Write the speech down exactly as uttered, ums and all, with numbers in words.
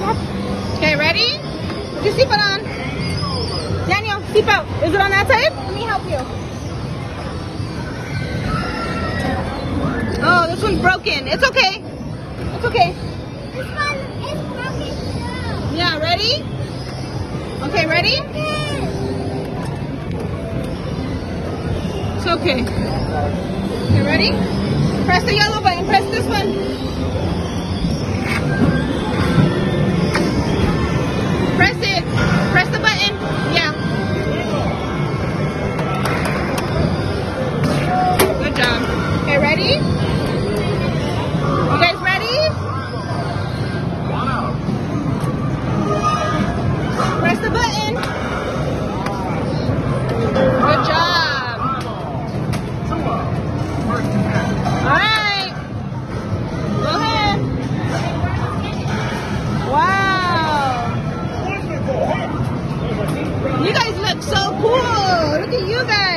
Okay, ready? Put your seatbelt on. Daniel, seatbelt. Is it on that side? Let me help you. Oh, this one's broken. It's okay. It's okay. This one is broken too. Yeah, ready? Okay, ready? It's okay. Okay, ready? Press the yellow button. Press this one. Press it. Press the button. Yeah. Good job. Okay, ready? You guys ready? Press the button. Good job. All right. Go ahead. Wow. You guys look so cool. Look at you guys.